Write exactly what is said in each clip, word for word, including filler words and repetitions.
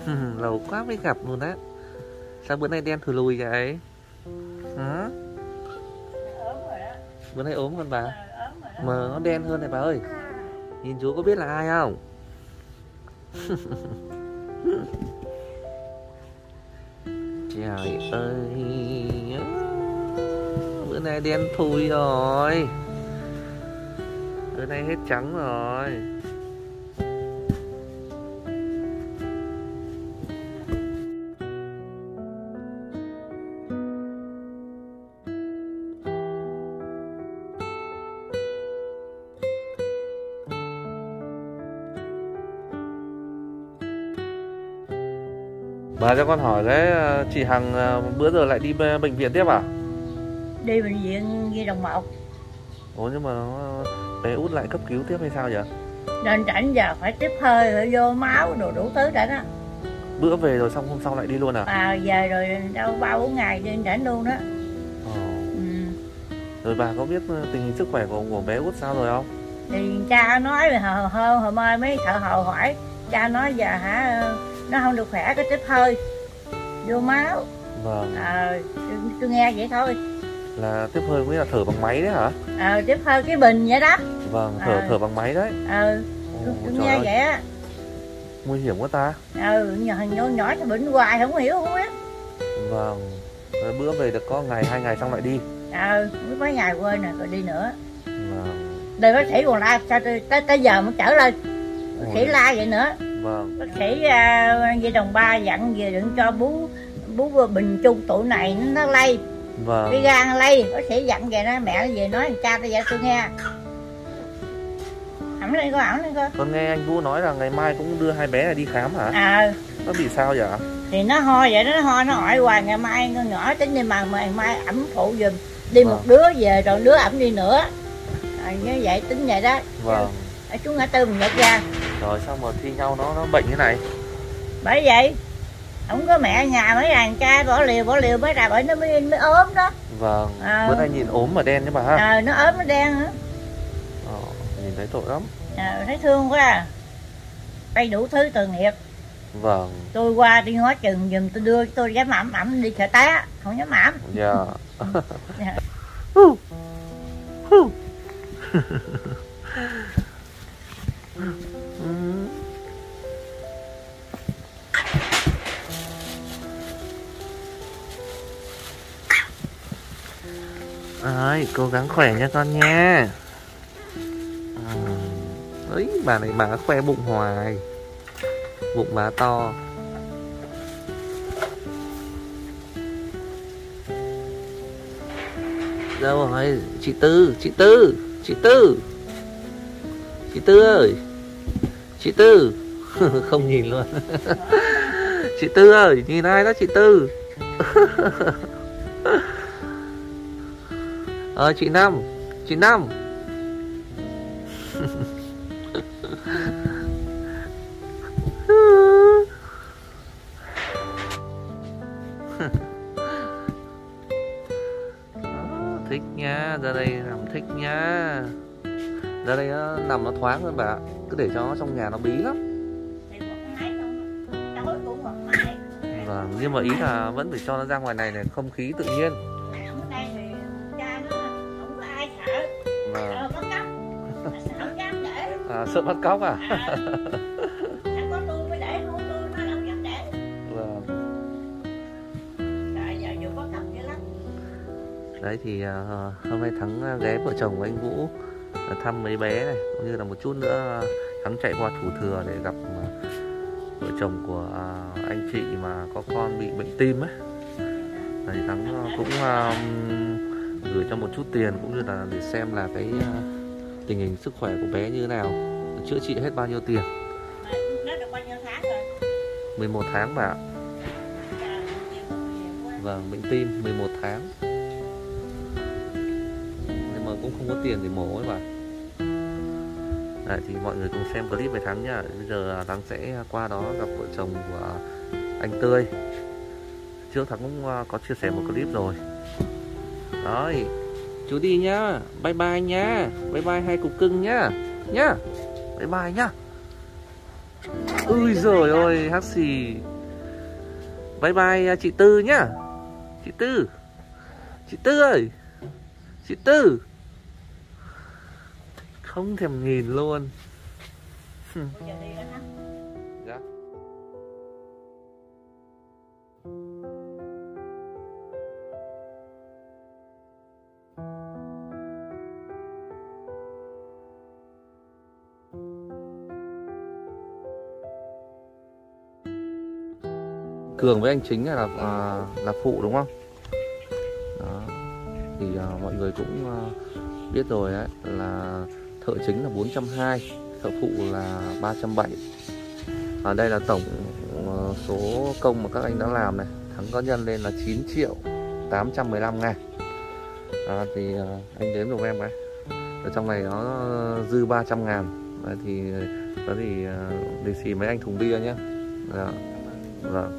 Lâu quá mới gặp luôn á. Sao bữa nay đen thùi lùi vậy? Hả? Bữa nay ốm con bà. Mà nó đen hơn này bà ơi. Nhìn chú có biết là ai không? Trời ơi, bữa nay đen thui rồi. Bữa nay hết trắng rồi. Bà cho con hỏi cái chị Hằng bữa giờ lại đi bệnh viện tiếp à? Đi bệnh viện Nhi Đồng một. Ủa nhưng mà bé út lại cấp cứu tiếp hay sao vậy? Nên rảnh giờ phải tiếp hơi, phải vô máu đồ đủ thứ đã đó. Bữa về rồi xong hôm sau lại đi luôn à? À về rồi đâu ba bốn ngày đi rảnh luôn đó. Ồ. Ừ. Rồi bà có biết tình hình sức khỏe của, của bé út sao rồi không? Thì cha nói là hồi hồi, hồi mai mấy thợ hầu hỏi, cha nói giờ hả nó không được khỏe, cái tiếp hơi vô máu. Vâng. À, tôi, tôi nghe vậy thôi. Là tiếp hơi mới là thở bằng máy đấy hả? À, tiếp hơi cái bình vậy đó. Vâng, thở à. thở bằng máy đấy. Ừ, tôi, tôi nghe ơi. Vậy á. Nguy hiểm quá ta. Ừ, nhỏ nhỏ nhỏ cho bệnh hoài không hiểu không á. Vâng. Rồi bữa về được có ngày hai ngày xong lại đi. Ừ, mới mấy ngày quên rồi rồi đi nữa. Vâng. Đây bác sĩ còn la sao tới tới giờ mới trở lên. Bác sĩ la vậy nữa. Vâng. Bác sĩ uh, Nhi Đồng ba dặn về đừng cho bú bú bình chung tụi này nó lây. Vâng. Cái gan lây, bác sĩ dặn vậy đó, mẹ về nói thằng cha tôi vậy tôi nghe. Ẩm lên coi, ẩm lên coi. Con nghe anh Vũ nói là ngày mai cũng đưa hai bé này đi khám hả? À. Nó bị sao vậy? Thì nó ho vậy đó, nó ho nó hỏi hoài, ngày mai con nhỏ tính đi mà ngày mai ẩm phụ giùm. Đi vâng. Một đứa về rồi đứa ẩm đi nữa. À, như vậy tính vậy đó. Vâng. Ở xuống ngã tư mình nhật ra. Rồi sao mà thi nhau nó nó bệnh thế này? Bởi vậy không có mẹ nhà mấy thằng cha bỏ liều bỏ liều mấy trà bởi nó mới mới ốm đó. Vâng. À. Bữa nay nhìn ốm mà đen chứ bà ha. Ờ, nó ốm nó đen hả? Ờ, nhìn thấy tội lắm. À, thấy thương quá à. Đây đủ thứ từ nghiệp. Vâng. Tôi qua đi ngó chừng giùm tôi đưa tôi dám ẩm ẩm đi chợ té, không dám ẩm. Dạ. Yeah. Rồi, cố gắng khỏe nha con nha. Ấy, bà này bà khoe bụng hoài. Bụng bà to. Đâu rồi, chị Tư, chị Tư, chị Tư. Chị Tư ơi. Chị Tư. Không nhìn luôn. Chị Tư ơi, nhìn ai đó chị Tư. Ờ chị Năm, chị Năm. Đó, thích nha, ra đây nằm thích nha. Ra đây nó nằm nó thoáng hơn bà. Cứ để cho nó trong nhà nó bí lắm. Vâng, nhưng mà ý là vẫn phải cho nó ra ngoài này này, không khí tự nhiên. Vâng. À, sợ bắt cóc à? À. Có tôi mới để, không tôi nó đâu dám để. Vâng. Trời giờ vừa có cặp dữ lắm. Đấy thì uh, hôm nay Thắng ghé vợ chồng của anh Vũ uh, thăm mấy bé này, cũng như là một chút nữa uh, Thắng chạy qua Thủ Thừa để gặp uh, vợ chồng của uh, anh chị mà có con bị bệnh tim ấy. Đấy, Thắng uh, cũng uh, gửi cho một chút tiền cũng như là để xem là cái uh, tình hình sức khỏe của bé như thế nào, chữa trị hết bao nhiêu tiền. Nó được bao nhiêu tháng rồi? mười một tháng bà. Vâng, bệnh tim mười một tháng. Nhưng mà cũng không có tiền để mổ ấy bà. Đấy, thì mọi người cùng xem clip về Thắng nhá. Bây giờ Thắng sẽ qua đó gặp vợ chồng của anh Tươi. Trước Thắng cũng có chia sẻ một clip rồi. Rồi, chú đi nhá. Bye bye nhá. Bye bye hai cục cưng nhá. Nhá. Bye bye nhá. Ui giời ơi, Hắc Xì. Bye bye chị Tư nhá. Chị Tư. Chị Tư ơi. Chị Tư. Không thèm nhìn luôn. Dạ. Cường với anh Chính là là, là phụ đúng không? Đó. Thì uh, mọi người cũng uh, biết rồi đấy, là thợ chính là bốn trăm hai mươi, thợ phụ là ba trăm bảy mươi. Ở đây là tổng uh, số công mà các anh đã làm này, Thắng có nhân lên là chín triệu tám trăm mười lăm ngàn. À, thì uh, anh đếm dùm em cái. Ở trong này nó dư ba trăm ngàn. Đấy, thì đó thì uh, lì xì mấy anh thùng bia nhé. Đó. Vâng.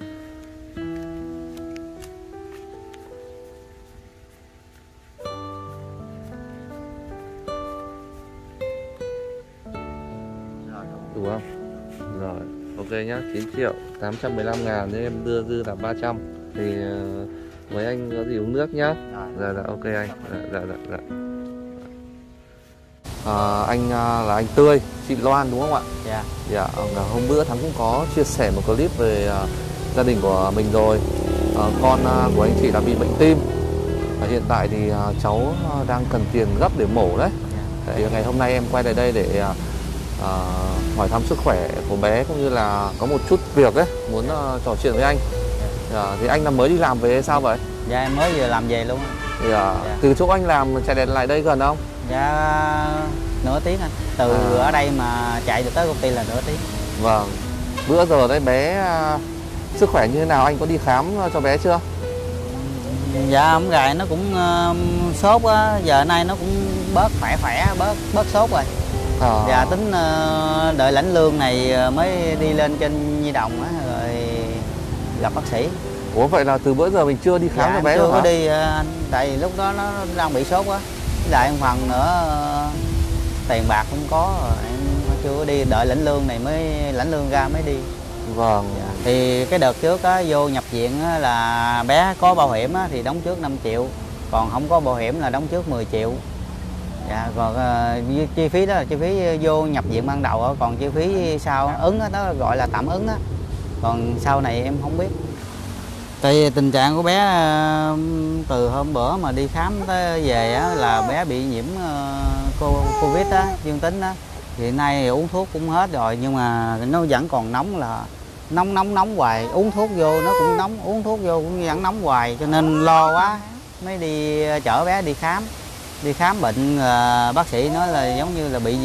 Đủ không? Rồi, ok nhá, chín triệu tám trăm mười lăm ngàn nên em đưa dư là ba trăm. Thì uh, mấy anh có gì uống nước nhá. Dạ dạ ok anh. Dạ dạ dạ. dạ. À, anh uh, là anh Tươi, chị Loan đúng không ạ? Dạ. Dạ, hôm bữa Thắng cũng có chia sẻ một clip về uh, gia đình của mình rồi. Uh, con uh, của anh chị là bị bệnh tim. Và hiện tại thì uh, cháu uh, đang cần tiền gấp để mổ đấy. Dạ. Thì ngày hôm nay em quay lại đây để uh, À, hỏi thăm sức khỏe của bé, cũng như là có một chút việc ấy muốn uh, trò chuyện với anh. À, thì anh là mới đi làm về hay sao vậy? Dạ em mới vừa làm về luôn. Dạ. Dạ. Từ chỗ anh làm chạy đèn lại đây gần không? Dạ nửa tiếng anh. Từ à. ở đây mà chạy được tới công ty là nửa tiếng. Vâng. Bữa giờ đấy bé uh, sức khỏe như thế nào, anh có đi khám cho bé chưa? Dạ ông gài nó cũng uh, sốt á, giờ nay nó cũng bớt khỏe khỏe, bớt bớt sốt rồi. À. Dạ tính uh, đợi lãnh lương này mới đi lên trên Nhi Đồng á, rồi gặp bác sĩ. Ủa vậy là từ bữa giờ mình chưa đi khám dạ, cho bé chưa đâu hả? Có đi anh, tại vì lúc đó nó đang bị sốt quá. Lại một phần nữa uh, tiền bạc không có, rồi em chưa có đi, đợi lãnh lương này mới lãnh lương ra mới đi. Vâng. Dạ. Thì cái đợt trước á, vô nhập viện á, là bé có bảo hiểm á, thì đóng trước năm triệu, còn không có bảo hiểm là đóng trước mười triệu. Dạ, còn uh, chi phí đó là chi phí vô nhập viện ban đầu đó, còn chi phí sau ứng đó, đó gọi là tạm ứng đó. Còn sau này em không biết. Tại vì tình trạng của bé uh, từ hôm bữa mà đi khám tới về á, là bé bị nhiễm uh, Covid á, dương tính á. Hiện nay thì uống thuốc cũng hết rồi, nhưng mà nó vẫn còn nóng, là nóng nóng nóng hoài, uống thuốc vô nó cũng nóng, uống thuốc vô cũng vẫn nóng hoài, cho nên lo quá mới đi chở bé đi khám. Đi khám bệnh, uh, bác sĩ nói là giống như là bị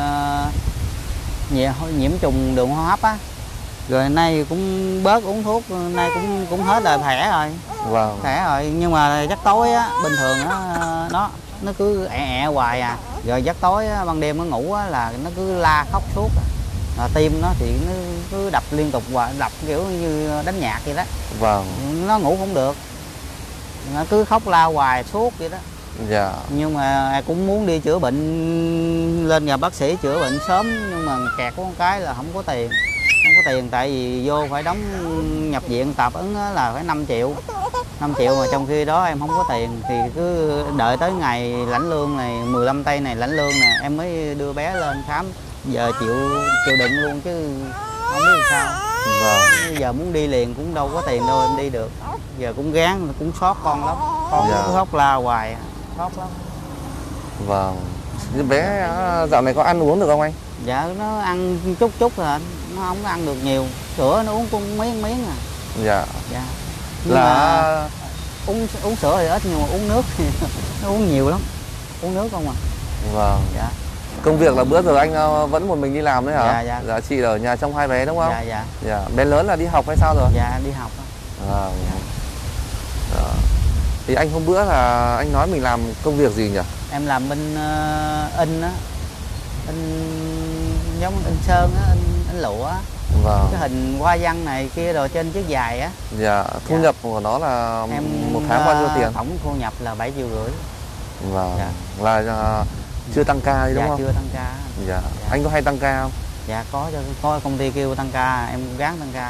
uh, nhiễm trùng đường hô hấp á. Rồi nay cũng bớt uống thuốc, nay cũng cũng hết rồi, khỏe rồi. Wow. Khỏe rồi, nhưng mà giấc tối á, bình thường á, nó nó cứ ẹ ẹ hoài à. Rồi giấc tối á, ban đêm nó ngủ á, là nó cứ la khóc suốt. À, tim nó thì nó cứ đập liên tục hoài, đập kiểu như đánh nhạc vậy đó. Wow. Nó ngủ không được, nó cứ khóc la hoài suốt vậy đó. Dạ. Nhưng mà cũng muốn đi chữa bệnh, lên gặp bác sĩ chữa bệnh sớm, nhưng mà kẹt có một cái là không có tiền. Không có tiền tại vì vô phải đóng nhập viện tạm ứng là phải năm triệu. năm triệu mà trong khi đó em không có tiền, thì cứ đợi tới ngày lãnh lương này, mười lăm tây này lãnh lương nè, em mới đưa bé lên khám. Giờ chịu chịu đựng luôn chứ không biết làm sao. Vâng. Giờ muốn đi liền cũng đâu có tiền đâu em đi được. Giờ cũng gán, cũng xót con lắm. Con dạ. Cứ khóc la hoài, xót lắm. Vâng. Như bé dạo này có ăn uống được không anh? Dạ nó ăn chút chút rồi anh, nó không có ăn được nhiều. Sữa nó uống cũng miếng miếng à. Dạ. Dạ. Nhưng là mà uống uống sữa thì ít, nhưng mà uống nước thì nó uống nhiều lắm. Uống nước không à. Vâng. Dạ. Công việc là bữa giờ anh vẫn một mình đi làm đấy hả? Dạ dạ. Dạ chị ở nhà trông hai bé đúng không? Dạ dạ. Dạ. Bé lớn là đi học hay sao rồi? Dạ đi học. Vâng. Dạ. Dạ. Thì anh hôm bữa là anh nói mình làm công việc gì nhỉ? Em làm bên uh, in á, in giống in sơn á, in, in lụa á. Vâng. Cái hình hoa văn này kia rồi trên chiếc dài á. Dạ. Thu dạ. nhập của nó là em một tháng bao nhiêu tiền? Tổng thu nhập là bảy triệu rưỡi. Vâng. Dạ. Là uh, chưa tăng ca đấy đúng dạ, không? chưa tăng ca. Dạ. Dạ. Anh có hay tăng ca không? Dạ có, cho có công ty kêu tăng ca em gắng tăng ca chứ.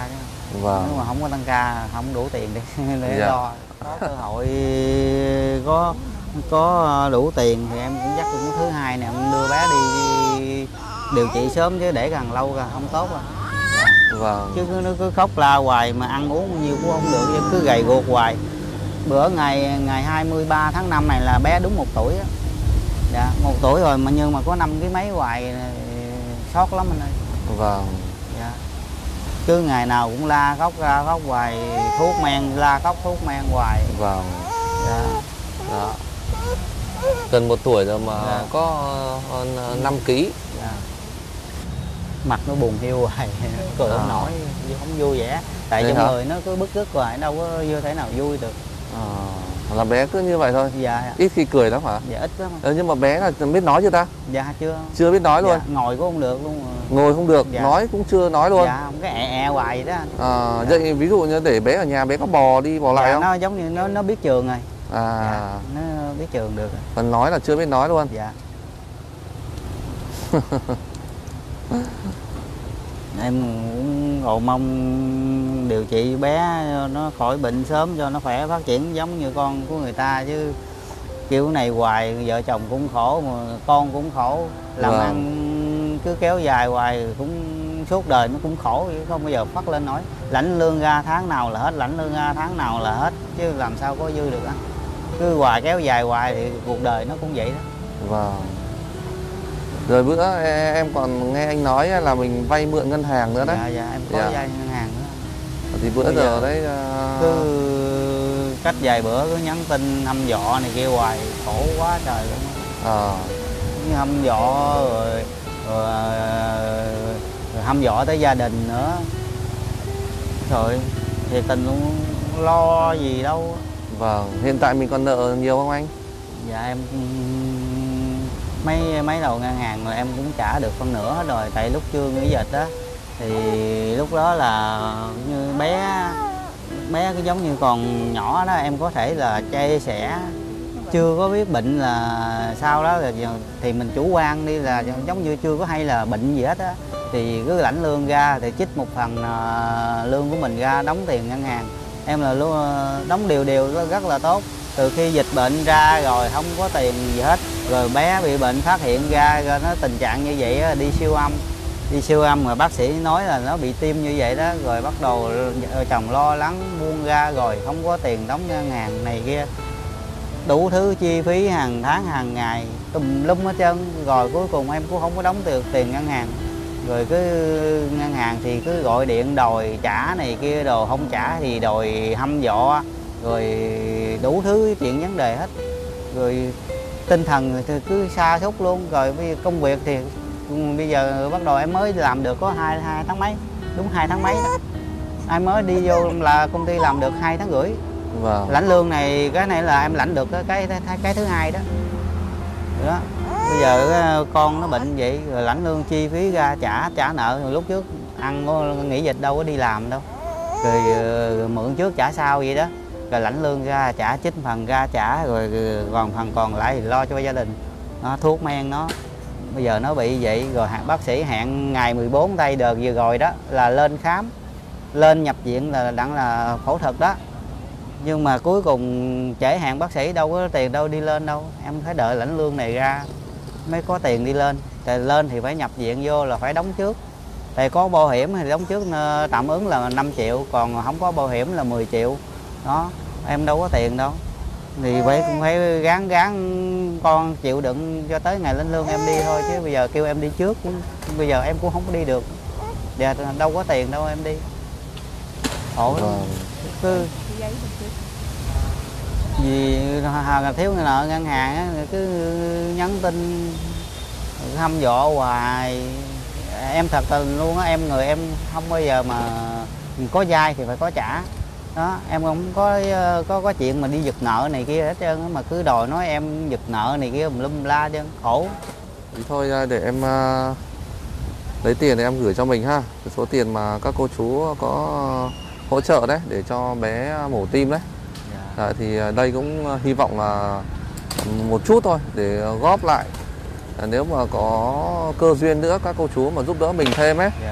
Vâng. Nếu mà không có tăng ca không đủ tiền để, để Dạ. lo. Có cơ hội có có đủ tiền thì em cũng dắt cũng thứ hai này em đưa bé đi điều trị sớm, chứ để càng lâu càng không tốt à. Vâng. Chứ nó cứ khóc la hoài mà ăn uống bao nhiêu cũng không được, chứ cứ gầy guộc hoài. Bữa ngày ngày hai mươi ba tháng năm này là bé đúng một tuổi á. Dạ, một tuổi rồi mà nhưng mà có năm cái mấy hoài sót lắm anh ơi. Vâng. Dạ. Cứ ngày nào cũng la khóc la khóc hoài, thuốc men la khóc thuốc men hoài. Vâng. Dạ. Đó. Gần một tuổi rồi mà Dạ. có hơn năm ký. Dạ. Mặt nó buồn hiu hoài, cười không À. nổi, không vui vẻ. Tại Thế trong hả? người nó cứ bứt rứt hoài, đâu có vô thể nào vui được. À, là bé cứ như vậy thôi. Dạ. Ít khi cười lắm hả? Dạ ít lắm. Ừ, nhưng mà bé là biết nói chưa ta? Dạ chưa. Chưa biết nói luôn. Dạ, ngồi cũng không được luôn. Ngồi không được, Dạ. nói cũng chưa nói luôn. Dạ, không cái ẹ ẹ hoài đó anh. À, Dạ. vậy ví dụ như để bé ở nhà bé có bò đi bò lại Dạ, không? nó giống như nó nó biết trường rồi. À, Dạ, nó biết trường được rồi. còn nói là chưa biết nói luôn. Dạ. Em cũng cầu mong điều trị bé nó khỏi bệnh sớm cho nó khỏe phát triển giống như con của người ta, chứ kiểu này hoài vợ chồng cũng khổ mà con cũng khổ, làm Vâng. ăn cứ kéo dài hoài cũng suốt đời nó cũng khổ, không bao giờ phát lên nổi. Lãnh lương ra tháng nào là hết, lãnh lương ra tháng nào là hết, chứ làm sao có dư được á. Cứ hoài kéo dài hoài thì cuộc đời nó cũng vậy đó. Vâng. Rồi bữa e- em còn nghe anh nói là mình vay mượn ngân hàng nữa đấy. Dạ dạ em có Dạ. vay ngân hàng nữa. Thì bữa Bây giờ giờ đấy à, Cứ cách vài bữa cứ nhắn tin hăm dọa này kia hoài, khổ quá trời luôn á. à, Như hăm dọa rồi, rồi, rồi hăm dọa tới gia đình nữa. Rồi thì tình cũng lo gì đâu. vâng. Hiện tại mình còn nợ nhiều không anh? Dạ em mấy mấy đầu ngân hàng là em cũng trả được phân nửa hết rồi, tại lúc chưa nghỉ dịch á thì lúc đó là như bé bé cứ giống như còn nhỏ đó, em có thể là chia sẻ, chưa có biết bệnh là sau đó là thì mình chủ quan đi là giống như chưa có hay là bệnh gì hết á, thì cứ lãnh lương ra thì trích một phần à, lương của mình ra đóng tiền ngân hàng. Em là luôn đóng đều đều rất là tốt. Từ khi dịch bệnh ra rồi không có tiền gì hết, rồi bé bị bệnh phát hiện ra, ra nó tình trạng như vậy á, đi siêu âm đi siêu âm mà bác sĩ nói là nó bị tim như vậy đó, rồi bắt đầu vợ chồng lo lắng buông ra, rồi không có tiền đóng ngân hàng này kia, đủ thứ chi phí hàng tháng hàng ngày tùm lum hết trơn, rồi cuối cùng em cũng không có đóng được tiền ngân hàng. Rồi cứ ngân hàng thì cứ gọi điện đòi trả này kia, đồ không trả thì đòi hăm dọa, rồi đủ thứ chuyện vấn đề hết, rồi tinh thần thì cứ sa sút luôn. Rồi bây giờ công việc thì bây giờ bắt đầu em mới làm được có hai hai tháng mấy, đúng hai tháng mấy đó. Ai mới đi vô là công ty làm được hai tháng rưỡi. Vâng. Lãnh lương này cái này là em lãnh được cái cái cái, cái thứ hai đó. Đó. Bây giờ con nó bệnh vậy rồi lãnh lương chi phí ra trả trả nợ, rồi lúc trước ăn nghỉ dịch đâu có đi làm đâu, rồi, rồi mượn trước trả sau vậy đó, rồi lãnh lương ra trả trích phần ra trả, rồi còn phần còn lại thì lo cho gia đình. Nó thuốc men nó bây giờ nó bị vậy, rồi bác sĩ hẹn ngày mười bốn tây đợt vừa rồi đó là lên khám, lên nhập viện là đặng là phẫu thuật đó, nhưng mà cuối cùng trễ hẹn bác sĩ đâu có tiền đâu đi lên đâu, em phải đợi lãnh lương này ra mới có tiền đi lên. Tại lên thì phải nhập viện vô là phải đóng trước, tại có bảo hiểm thì đóng trước tạm ứng là năm triệu, còn không có bảo hiểm là mười triệu đó, em đâu có tiền đâu, thì phải cũng phải gán gán con chịu đựng cho tới ngày lên lương em đi thôi, chứ bây giờ kêu em đi trước cũng bây giờ em cũng không có đi được, giờ đâu có tiền đâu em đi khổ lắm. Vâng. Cứ vì thiếu nợ ngân hàng á, cứ nhắn tin hăm dọa hoài. Em thật tình luôn á, em người em không bao giờ mà có vay thì phải có trả đó, em không có có có chuyện mà đi giật nợ này kia hết trơn á, mà cứ đòi nói em giật nợ này kia lum la chứ khổ. Thì thôi để em uh, lấy tiền để em gửi cho mình ha, cái số tiền mà các cô chú có hỗ trợ đấy để cho bé mổ tim đấy. Dạ. À, thì đây cũng hy vọng là một chút thôi để góp lại, à, nếu mà có cơ duyên nữa các cô chú mà giúp đỡ mình thêm ấy, Dạ.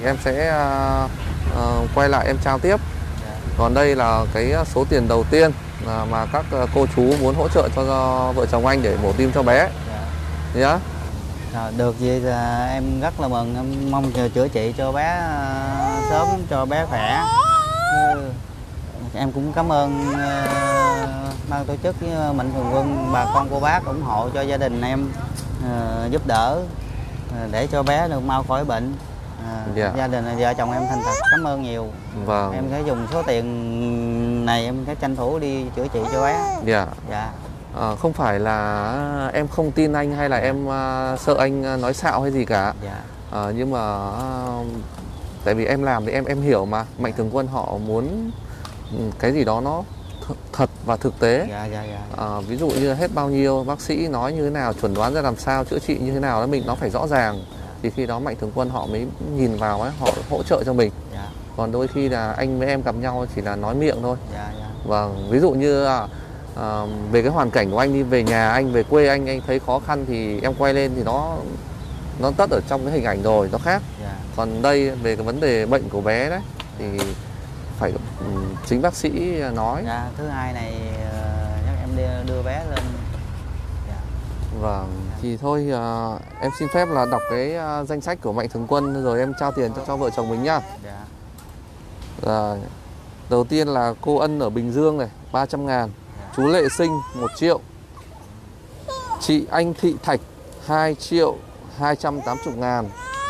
Em sẽ uh, uh, quay lại em trao tiếp. Còn đây là cái số tiền đầu tiên uh, mà các uh, cô chú muốn hỗ trợ cho uh, vợ chồng anh để mổ tim cho bé. Nhá. Yeah. À, được gì là em rất là mừng, em mong chờ chữa trị cho bé uh, sớm, cho bé khỏe. Ừ. Em cũng cảm ơn uh, ban tổ chức với Mạnh Thường Quân, bà con cô bác ủng hộ cho gia đình em, uh, giúp đỡ uh, để cho bé được mau khỏi bệnh. Uh, yeah. Gia đình vợ chồng em thành thật cảm ơn nhiều. Vâng. Em sẽ dùng số tiền này em sẽ tranh thủ đi chữa trị cho bé. Dạ. Dạ. À, không phải là em không tin anh hay là em uh, sợ anh nói xạo hay gì cả. Dạ. À, nhưng mà uh, tại vì em làm thì em em hiểu mà, Mạnh Thường Quân họ muốn cái gì đó nó th thật và thực tế. Dạ, dạ, dạ. À, ví dụ như hết bao nhiêu, bác sĩ nói như thế nào, chuẩn đoán ra làm sao, chữa trị như thế nào đó mình nó phải rõ ràng. Thì khi đó Mạnh Thường Quân họ mới nhìn vào ấy, họ hỗ trợ cho mình. Dạ. Còn đôi khi là anh với em gặp nhau chỉ là nói miệng thôi. Dạ, dạ. Vâng, ví dụ như à, về cái hoàn cảnh của anh đi về nhà anh, về quê anh, anh thấy khó khăn thì em quay lên thì nó nó tất ở trong cái hình ảnh rồi, nó khác. Dạ. Còn đây về cái vấn đề bệnh của bé đấy thì phải um, chính bác sĩ nói. Dạ, thứ hai này chắc em đưa, đưa bé lên. Dạ. Vâng, dạ. Thì thôi uh, em xin phép là đọc cái uh, danh sách của Mạnh Thường Quân rồi em trao tiền cho, cho vợ chồng mình nhá. Dạ. À, đầu tiên là cô Ân ở Bình Dương này, ba trăm ngàn. Dạ. Chú Lệ Sinh một triệu. Chị Anh Thị Thạch hai triệu hai trăm tám mươi ngàn.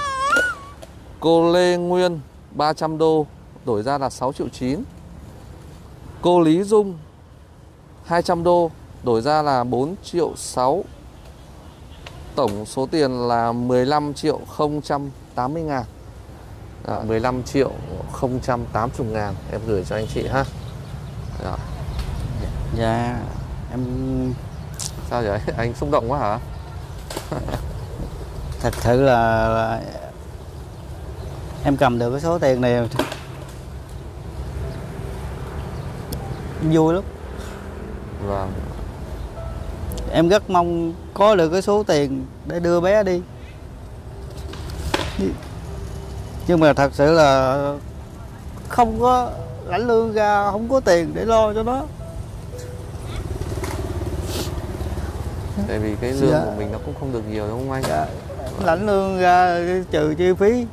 Cô Lê Nguyên ba trăm đô, đổi ra là sáu triệu chín. Cô Lý Dung hai trăm đô, đổi ra là bốn triệu sáu. Tổng số tiền là mười lăm triệu không trăm tám mươi ngàn. À, mười lăm triệu không trăm tám mươi ngàn em gửi cho anh chị ha. Đó. Dạ em sao vậy? Anh xúc động quá hả? Thật sự là, là em cầm được cái số tiền này vui lắm. Vâng. Em rất mong có được cái số tiền để đưa bé đi. Nhưng mà thật sự là không có lãnh lương ra, không có tiền để lo cho nó. Tại vì cái lương dạ. của mình nó cũng không được nhiều đúng không anh? Dạ. Lãnh lương ra trừ chi phí.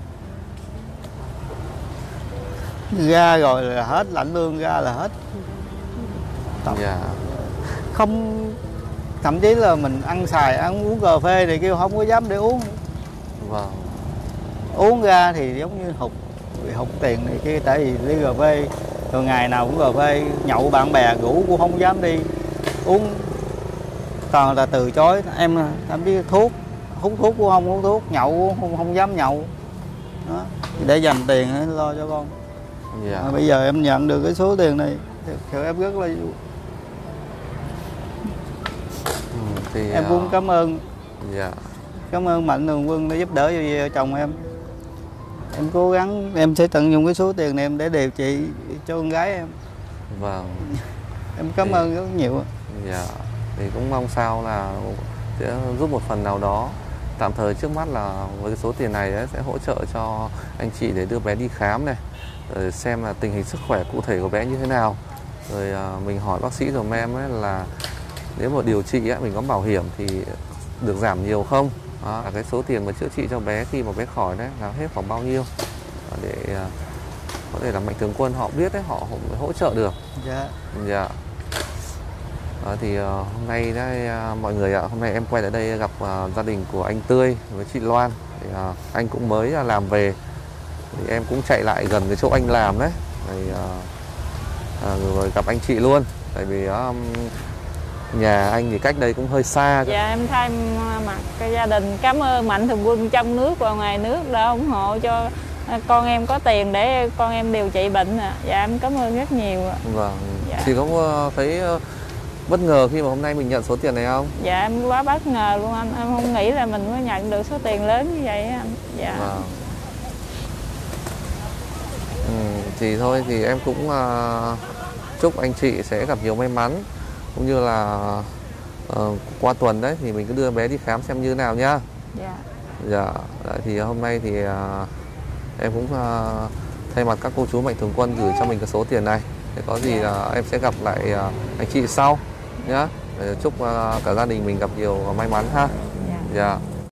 Ra rồi là hết, lãnh lương ra là hết. Dạ. Không, thậm chí là mình ăn xài, ăn uống cà phê thì kêu không có dám để uống. Vâng. Uống ra thì giống như hụt, bị hụt tiền này kia, tại vì đi cà phê rồi ngày nào cũng cà phê, nhậu bạn bè rủ cũng không dám đi uống, toàn là từ chối. Em thậm chí thuốc, hút thuốc cũng không hút thuốc, nhậu cũng không, không dám nhậu đó, để dành tiền để lo cho con. Dạ. Mà bây giờ em nhận được cái số tiền này thì em rất là vui. Ừ, thì, em cũng cảm ơn. Dạ. Cảm ơn Mạnh Thường Quân đã giúp đỡ cho vợ chồng em. Em cố gắng, em sẽ tận dụng cái số tiền này em để điều trị cho con gái em. Vâng. Em cảm thì, ơn rất nhiều. Dạ. Thì cũng mong sao là sẽ giúp một phần nào đó. Tạm thời trước mắt là với cái số tiền này ấy, sẽ hỗ trợ cho anh chị để đưa bé đi khám này, rồi xem là tình hình sức khỏe cụ thể của bé như thế nào. Rồi à, mình hỏi bác sĩ dùm em ấy là nếu mà điều trị ấy, mình có bảo hiểm thì được giảm nhiều không? Đó, cái số tiền mà chữa trị cho bé khi mà bé khỏi đấy là hết khoảng bao nhiêu để uh, có thể là Mạnh Thường Quân họ biết đấy, họ hỗ trợ được. Dạ. Dạ. Đó, thì uh, hôm nay đấy uh, mọi người ạ, uh, hôm nay em quay lại đây gặp uh, gia đình của anh Tươi với chị Loan. Thì, uh, anh cũng mới uh, làm về, thì em cũng chạy lại gần cái chỗ anh làm đấy. Thì, uh, uh, rồi gặp anh chị luôn, tại vì uh, nhà anh thì cách đây cũng hơi xa. Dạ em thay mặt cái gia đình cảm ơn Mạnh Thường Quân trong nước và ngoài nước đã ủng hộ cho con em có tiền để con em điều trị bệnh. Dạ em cảm ơn rất nhiều. Vâng. Dạ. Chị có thấy bất ngờ khi mà hôm nay mình nhận số tiền này không? Dạ em quá bất ngờ luôn anh, em không nghĩ là mình mới nhận được số tiền lớn như vậy anh. Dạ. Vâng. Ừ, thì thôi thì em cũng uh, chúc anh chị sẽ gặp nhiều may mắn, cũng như là uh, qua tuần đấy thì mình cứ đưa bé đi khám xem như thế nào nhá. Dạ. Dạ. Đấy, thì hôm nay thì uh, em cũng uh, thay mặt các cô chú mạnh thường quân gửi cho mình cái số tiền này. Để có gì uh, em sẽ gặp lại uh, anh chị sau nhá. Để chúc uh, cả gia đình mình gặp nhiều may mắn ha. Dạ. Dạ.